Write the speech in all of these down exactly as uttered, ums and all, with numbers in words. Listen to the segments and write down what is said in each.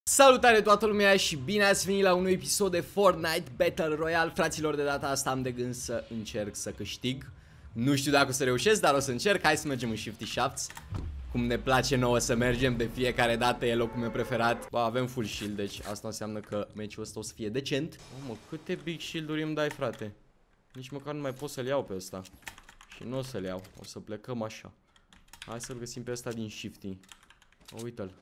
Salutare toată lumea și bine ați venit la un nou episod de Fortnite Battle Royale. Fraților, de data asta am de gând să încerc să câștig. Nu știu dacă o să reușesc, dar o să încerc. Hai să mergem în Shifty Shafts, cum ne place nouă să mergem de fiecare dată, e locul meu preferat. Ba, avem full shield, deci asta înseamnă că meciul ăsta o să fie decent. Oh, mă, câte big shield-uri îmi dai, frate? Nici măcar nu mai pot să-l iau pe ăsta. Și nu o să-l iau, o să plecăm așa. Hai să-l găsim pe ăsta din Shifty. Oh, uite-l.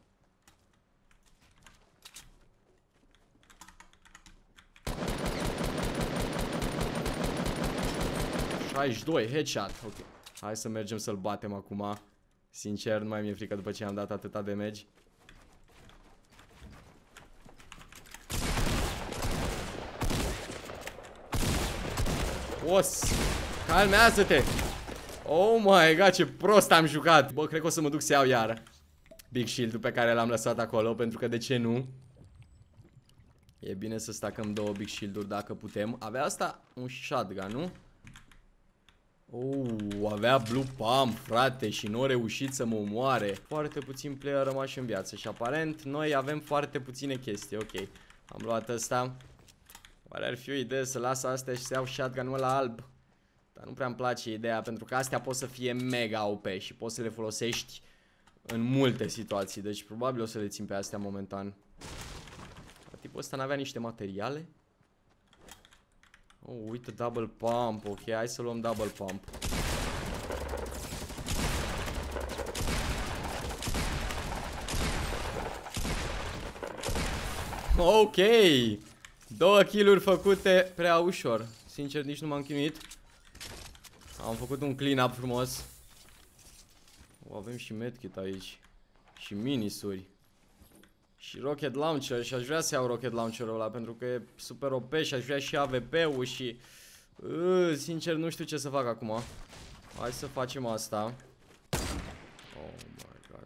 șaizeci și doi, headshot, ok. Hai să mergem să-l batem acum. Sincer, nu mai mi-e frică după ce am dat atâta damage. Os, calmează-te. Oh my god, ce prost am jucat. Bă, cred că o să mă duc să iau iară big shield-ul pe care l-am lăsat acolo, pentru că de ce nu? E bine să stacăm două big shield-uri dacă putem. Avea asta un shotgun, nu? Oh, avea blue pump, frate, și nu a reușit să mă omoare. Foarte puțin player rămași în viață și aparent noi avem foarte puține chestii. Ok, am luat ăsta. Oare ar fi o idee să las astea și să iau shotgun-ul ăla alb? Dar nu prea-mi place ideea, pentru că astea pot să fie mega O P și poți să le folosești în multe situații. Deci probabil o să le țin pe astea momentan. Tipul ăsta n-avea niște materiale? Oh, uite, double pump. Ok, hai să luăm double pump. Ok, două kill-uri făcute prea ușor. Sincer, nici nu m-am chinuit. Am făcut un clean up frumos. Oh, avem și medkit aici. Și minisuri. Și rocket launcher, și aș vrea să iau rocket launcher-ul ăla, pentru că e super O P și aș vrea și A V P-ul și... Uh, sincer, nu știu ce să fac acum. Hai să facem asta. Oh my god.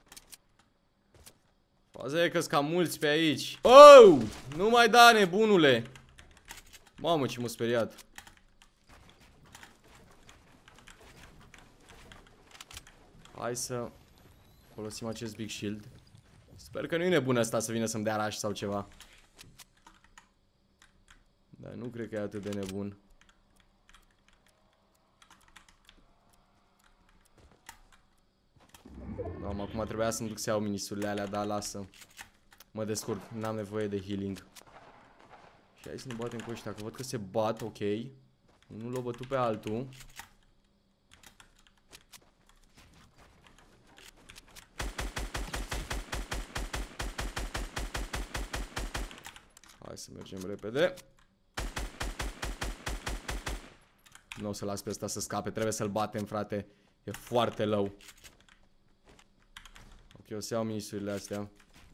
Faza e că-s cam mulți pe aici. Oh! Nu mai da, nebunule! Mamă, ce m-a speriat. Hai să folosim acest big shield. Sper că nu e nebun ăsta să vină să-mi dea rush sau ceva. Dar nu cred că e atât de nebun. Doamne, acum trebuia să-mi duc să iau minisurile alea, dar lasă. Mă descurc, n-am nevoie de healing. Și hai să ne batem cu ăștia, că văd că se bat, ok. Unul l-a bătut pe altul. Hai să mergem repede. Nu o să las pe ăsta să scape, trebuie să-l batem, frate. E foarte low. Ok, o să iau minisurile astea.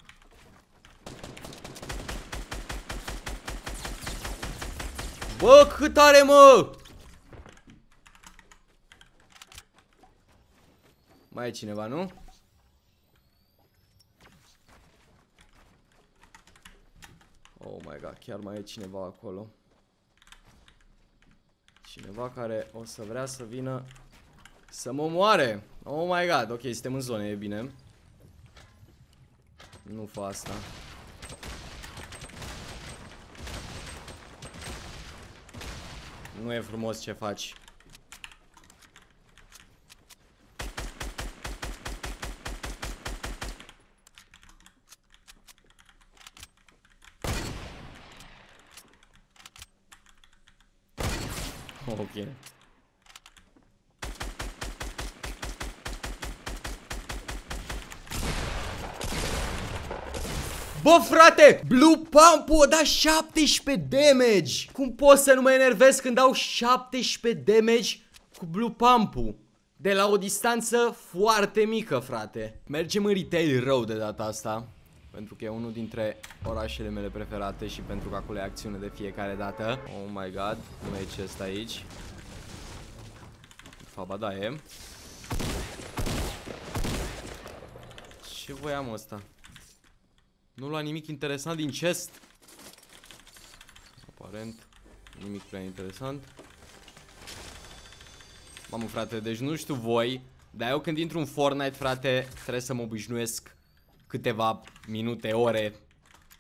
Bă, cât are, mă! Mai e cineva, nu? Oh my god, chiar mai e cineva acolo. Cineva care o să vrea să vină să mă omoare. Oh my god, ok, suntem în zonă, e bine. Nu fă asta. Nu e frumos ce faci. Ok. Bă, frate, blue pump-ul a dat șaptesprezece damage. Cum pot să nu mă enervez când dau șaptesprezece damage cu blue pump-ul de la o distanță foarte mică, frate? Mergem în retail rău de data asta, pentru că e unul dintre orașele mele preferate și pentru că acolo e acțiune de fiecare dată. Oh my god, nu e chest aici. Faba, da, e. Ce voiam ăsta? Nu lua nimic interesant din chest. Aparent, nimic prea interesant. Mamă, frate, deci nu știu voi, dar eu când intru în Fortnite, frate, trebuie să mă obișnuiesc câteva minute, ore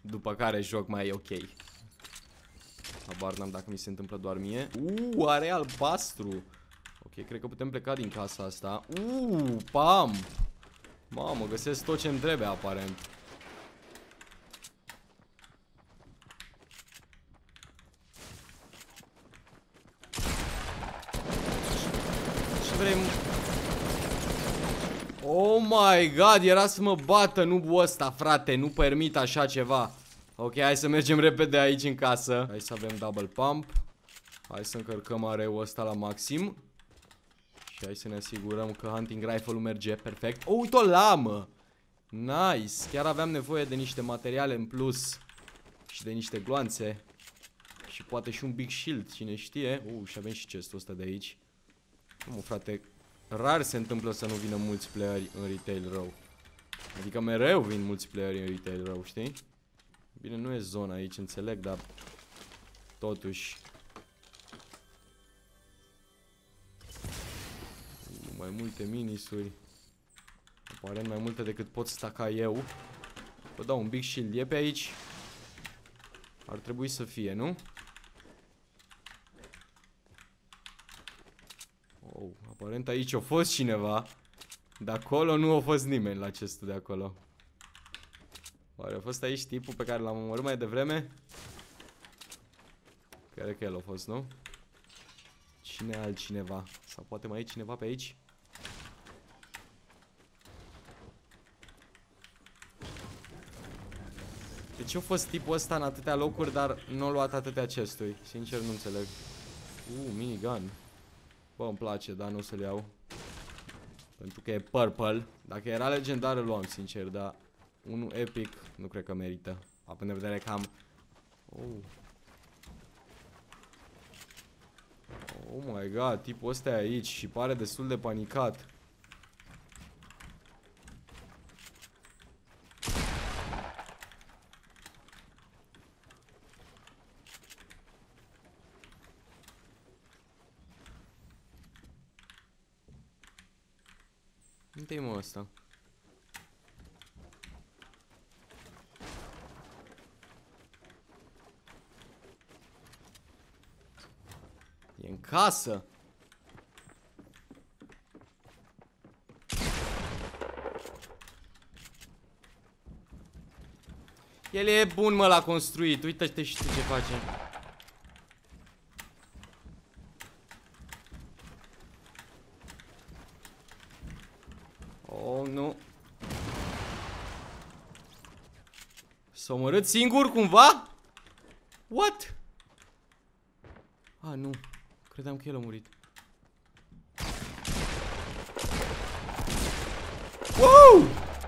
după care joc mai ok. Habar n-am dacă mi se întâmplă doar mie. Uuu, are albastru. Ok, cred că putem pleca din casa asta. Uuu, pam. Mamă, găsesc tot ce-mi trebuie aparent. Ce vrem? Oh my god, era să mă bată nubul ăsta, frate. Nu permit așa ceva. Ok, hai să mergem repede aici în casă. Hai să avem double pump. Hai să încărcăm areul ăsta la maxim. Și hai să ne asigurăm că hunting rifle-ul merge perfect. Oh, uite o lamă. Nice. Chiar aveam nevoie de niște materiale în plus. Și de niște gloanțe. Și poate și un big shield, cine știe. Uh, și avem și chestul ăsta de aici. Mă, frate, rar se întâmplă să nu vină mulți playeri în Retail Row. Adică mereu vin mulți playeri în Retail Row, știi? Bine, nu e zona aici, înțeleg, dar totuși. Uh, mai multe minisuri. Aparent mai multe decât pot staca eu. Vă dau un big shield, e pe aici. Ar trebui să fie, nu? Oh, aparent aici a fost cineva. De acolo nu a fost nimeni la chestul de acolo. Oare a fost aici tipul pe care l-am omorât mai devreme? Cred că el a fost, nu? Cine altcineva? Sau poate mai e cineva pe aici? De ce a fost tipul ăsta în atâtea locuri, dar nu a luat atâtea chesturi? Sincer nu înțeleg. Uh, minigun. Bă, îmi place, dar nu o să-l iau. Pentru că e purple. Dacă era legendar îl luam, sincer, dar unul epic nu cred că merită. Având în vedere că am... Oh. Oh my god, tipul ăsta e aici și pare destul de panicat. Unde-i mă ăsta? E în casă. El e bun, mă, la construit. Uite-te și tu ce face. Oh, nu. S-a omorât singur, cumva? What? Ah, nu. Credeam că el a murit. Wow!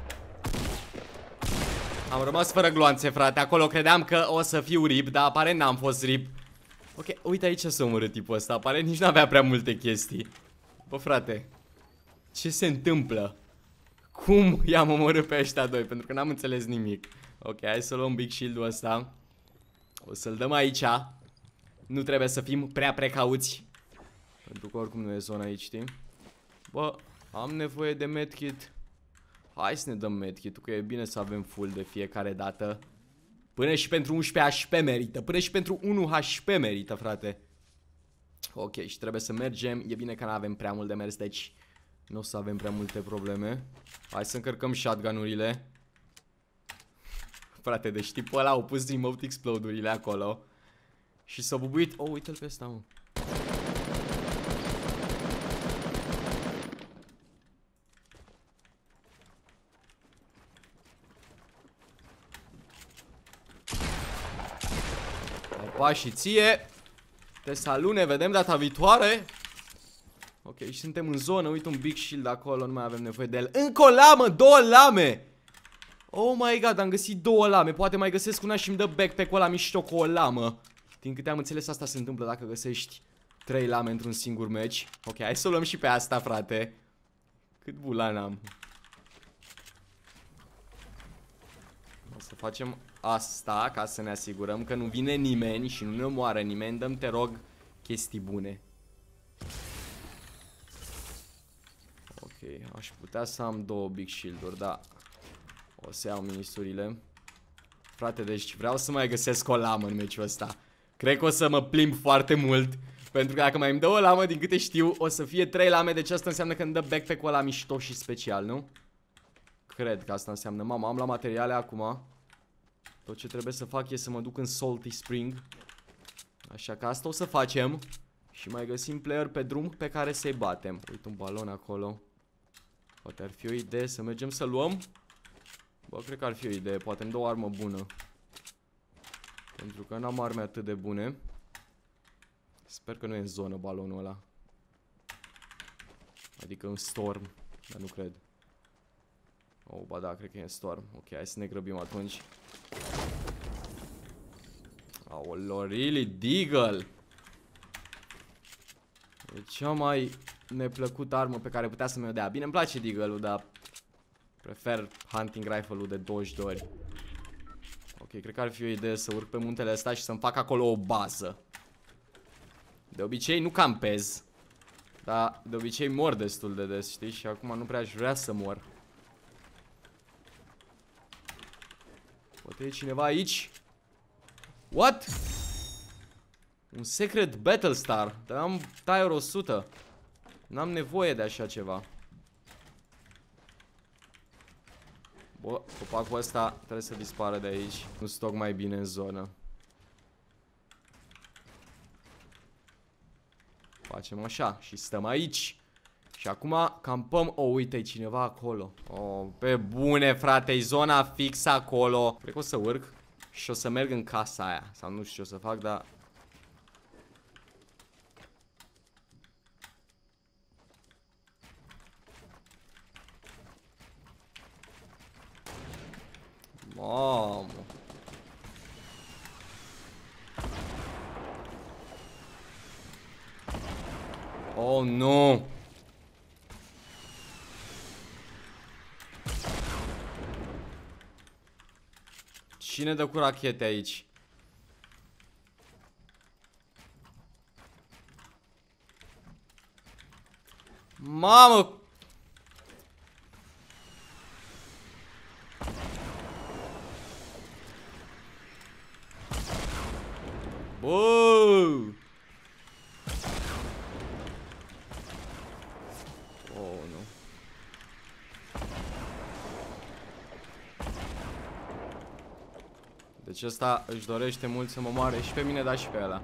Am rămas fără gloanțe, frate. Acolo credeam că o să fiu rip, dar aparent n-am fost rip. Ok, uite aici s-a omorât tipul ăsta. Aparent nici n-avea prea multe chestii. Bă, frate, ce se întâmplă? Cum i-am omorât pe ăștia doi? Pentru că n-am înțeles nimic. Ok, hai să luăm big shield-ul ăsta. O să-l dăm aici. Nu trebuie să fim prea precauți. Pentru că oricum nu e zona aici, știi? Bă, am nevoie de medkit. Hai să ne dăm medkit-ul, că e bine să avem full de fiecare dată. Până și pentru unsprezece H P merită. Până și pentru unu H P merită, frate. Ok, și trebuie să mergem. E bine că nu avem prea mult de mers, deci nu o să avem prea multe probleme. Hai să încărcăm shotgun-urile. Frate, deci tipul ăla au pus remote explode-urile acolo. Și s-a bubuit. Oh, uite-l pe ăsta, mă. Opa, și ție. Te salut, ne vedem data viitoare. Ok, și suntem în zonă. Uite un big shield acolo, nu mai avem nevoie de el. Încă o lamă, două lame. Oh my god, am găsit două lame. Poate mai găsesc una și îmi dă backpack-ul ăla mișto cu o lamă. Din câte am înțeles, asta se întâmplă dacă găsești trei lame într-un singur match. Ok, hai să o luăm și pe asta, frate. Cât bulan am. O să facem asta ca să ne asigurăm că nu vine nimeni și nu ne omoară nimeni. Dăm, te rog, chestii bune. Ok, aș putea să am două big shield-uri, da. O să iau minisurile. Frate, deci vreau să mai găsesc o lamă în meciul ăsta. Cred că o să mă plimb foarte mult. Pentru că dacă mai îmi dă o lamă, din câte știu, o să fie trei lame. Deci asta înseamnă că îmi dă backpack-ul ăla mișto și special, nu? Cred că asta înseamnă. Mama, am la materiale acum. Tot ce trebuie să fac e să mă duc în Salty Spring. Așa că asta o să facem. Și mai găsim player pe drum pe care să-i batem. Uite un balon acolo. Poate ar fi o idee să mergem să luăm. Bă, cred că ar fi o idee. Poate îmi dă o armă bună. Pentru că n-am arme atât de bune. Sper că nu e în zonă balonul ăla. Adică în storm. Dar nu cred. Oh, ba da, cred că e în storm. Ok, hai să ne grăbim atunci. Aoleo, really? Deagle! E cea mai neplăcută armă pe care putea să mi-o dea. Bine, îmi place Deagle-ul, dar prefer hunting rifle-ul de douăzeci de ori. Ok, cred că ar fi o idee să urc pe muntele ăsta și să-mi fac acolo o bază. De obicei nu campez. Dar de obicei mor destul de des, știi? Și acum nu prea aș vrea să mor. Poate e cineva aici? What? Un secret battle star. Dar am tier o sută. N-am nevoie de așa ceva. Bă, copacul ăsta trebuie să dispară de aici. Nu sunt tocmai bine în zonă. Facem așa și stăm aici. Și acum campăm. Oh, uite, e cineva acolo. Oh, pe bune, frate, e zona fixă acolo. Cred că o să urc și o să merg în casa aia. Sau nu știu ce o să fac, dar... Mamă. Oh, nu. Cine dă cu rachete aici? Mamă! Bă! Oh, nu. Deci ăsta își dorește mult să mă moare și pe mine, dar și pe ăla.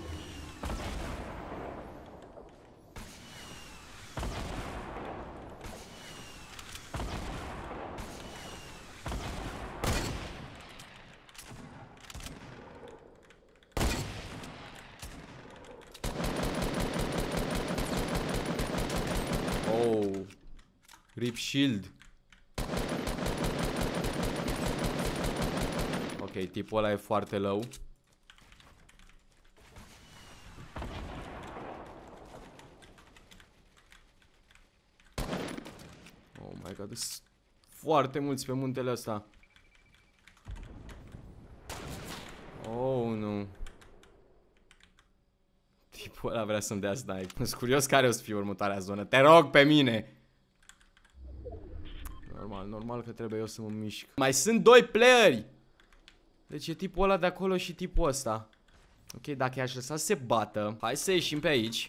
Oh. Rip shield. Ok, tipul ăla e foarte low. Oh my god, sunt foarte mulți pe muntele ăsta. Oh, nu. Tipul ăla vrea să-mi dea snipe. Sunt curios care o să fie următoarea zonă. Te rog pe mine. Normal, normal că trebuie eu să mă mișc. Mai sunt doi playeri. Deci e tipul ăla de acolo și tipul ăsta. Ok, dacă i-aș lăsa să se bată. Hai să ieșim pe aici.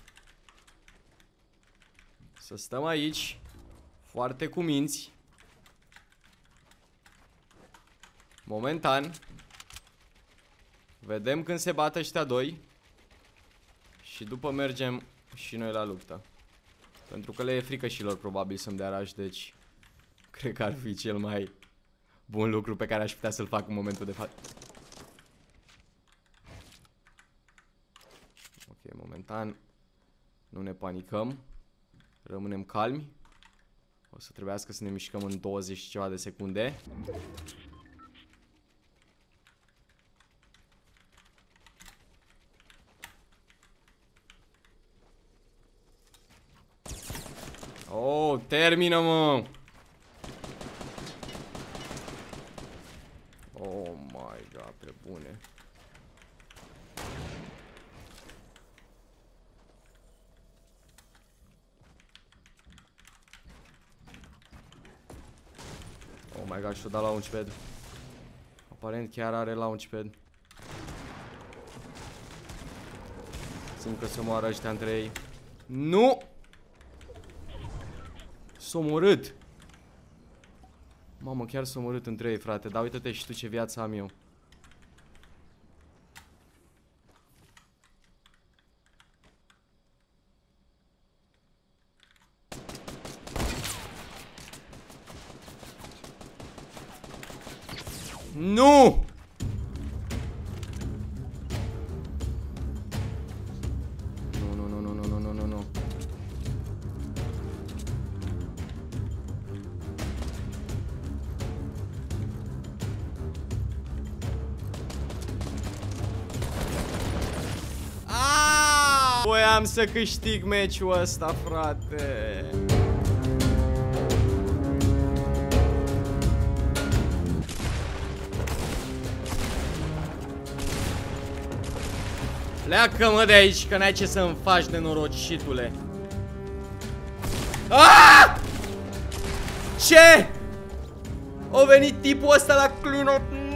Să stăm aici. Foarte cuminți. Momentan. Vedem când se bată ăștia doi. Și după mergem și noi la luptă. Pentru că le e frică și lor probabil să-mi dea rush. Deci cred că ar fi cel mai bun lucru pe care aș putea să-l fac în momentul de față. Ok, momentan nu ne panicăm. Rămânem calmi. O să trebuiască să ne mișcăm în douăzeci și ceva de secunde. Oh, termină, mă! Oh my god, pe bune. Oh my god, și-o dat la un pad. Aparent chiar are launchpad. Simt că se moară ăștia între ei. Nu! S-a omorât. Mamă, chiar s-a omorât între ei, frate. Dar uite-te și tu ce viață am eu. Nu! Nu, nu, nu, nu, nu, nu, nu, nu. Aaaa! Voiam să câștig meciul ăsta, frate. Pleacă-mă de aici, că n-ai ce să-mi faci, nenorocitule. Aaaa! Ce? O venit tipul ăsta la clean-up.